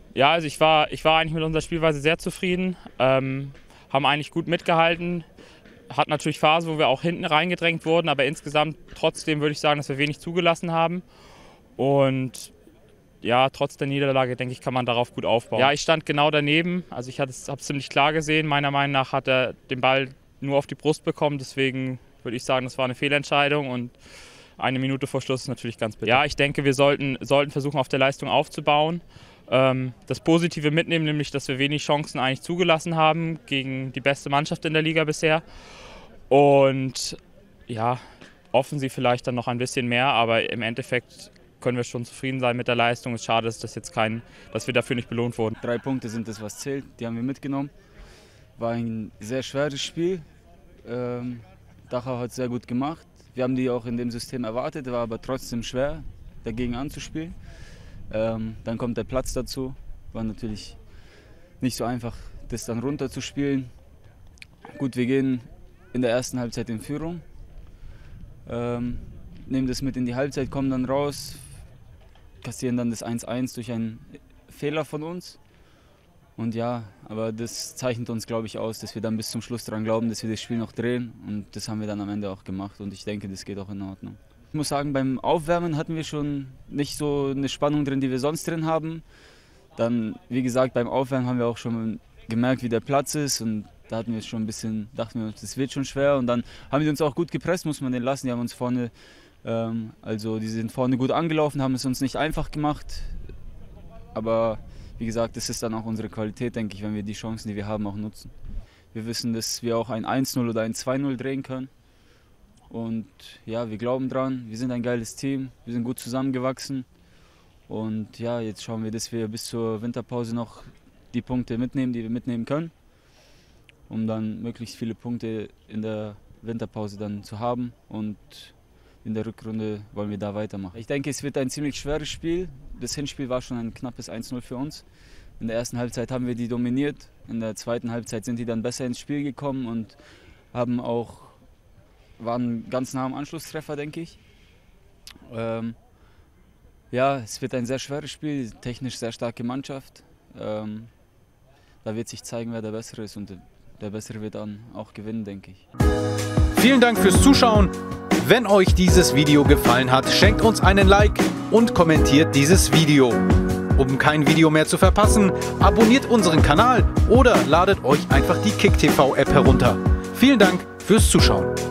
Ja, also ich war eigentlich mit unserer Spielweise sehr zufrieden, haben eigentlich gut mitgehalten, hat natürlich Phasen, wo wir auch hinten reingedrängt wurden, aber insgesamt trotzdem würde ich sagen, dass wir wenig zugelassen haben und ja, trotz der Niederlage, denke ich, kann man darauf gut aufbauen. Ja, ich stand genau daneben, also ich habe es ziemlich klar gesehen, meiner Meinung nach hat er den Ball nur auf die Brust bekommen, deswegen würde ich sagen, das war eine Fehlentscheidung und eine Minute vor Schluss ist natürlich ganz bitter. Ja, ich denke, wir sollten versuchen, auf der Leistung aufzubauen. Das Positive mitnehmen, nämlich, dass wir wenig Chancen eigentlich zugelassen haben gegen die beste Mannschaft in der Liga bisher. Und ja, offensiv vielleicht dann noch ein bisschen mehr, aber im Endeffekt können wir schon zufrieden sein mit der Leistung. Es ist schade, dass wir dafür nicht belohnt wurden. 3 Punkte sind das, was zählt. Die haben wir mitgenommen. War ein sehr schweres Spiel. Dachau hat es sehr gut gemacht. Wir haben die auch in dem System erwartet, war aber trotzdem schwer, dagegen anzuspielen. Dann kommt der Platz dazu. War natürlich nicht so einfach, das dann runterzuspielen. Gut, wir gehen in der ersten Halbzeit in Führung. Nehmen das mit in die Halbzeit, kommen dann raus, kassieren dann das 1:1 durch einen Fehler von uns. Und ja, aber das zeichnet uns, glaube ich, aus, dass wir dann bis zum Schluss daran glauben, dass wir das Spiel noch drehen. Und das haben wir dann am Ende auch gemacht und ich denke, das geht auch in Ordnung. Ich muss sagen, beim Aufwärmen hatten wir schon nicht so eine Spannung drin, die wir sonst drin haben. Dann, wie gesagt, beim Aufwärmen haben wir auch schon gemerkt, wie der Platz ist und da hatten wir schon ein bisschen, dachten wir uns, das wird schon schwer. Und dann haben die uns auch gut gepresst, muss man den lassen. Die haben uns vorne, die sind vorne gut angelaufen, haben es uns nicht einfach gemacht. Aber wie gesagt, das ist dann auch unsere Qualität, denke ich, wenn wir die Chancen, die wir haben, auch nutzen. Wir wissen, dass wir auch ein 1:0 oder ein 2:0 drehen können. Und ja, wir glauben dran, wir sind ein geiles Team, wir sind gut zusammengewachsen. Und ja, jetzt schauen wir, dass wir bis zur Winterpause noch die Punkte mitnehmen, die wir mitnehmen können, um dann möglichst viele Punkte in der Winterpause dann zu haben. Und in der Rückrunde wollen wir da weitermachen. Ich denke, es wird ein ziemlich schweres Spiel. Das Hinspiel war schon ein knappes 1:0 für uns. In der ersten Halbzeit haben wir die dominiert. In der zweiten Halbzeit sind die dann besser ins Spiel gekommen und waren ganz nah am Anschlusstreffer, denke ich. Ja, es wird ein sehr schweres Spiel, technisch sehr starke Mannschaft. Da wird sich zeigen, wer der Bessere ist und der Bessere wird dann auch gewinnen, denke ich. Vielen Dank fürs Zuschauen. Wenn euch dieses Video gefallen hat, schenkt uns einen Like und kommentiert dieses Video. Um kein Video mehr zu verpassen, abonniert unseren Kanal oder ladet euch einfach die KickTV App herunter. Vielen Dank fürs Zuschauen.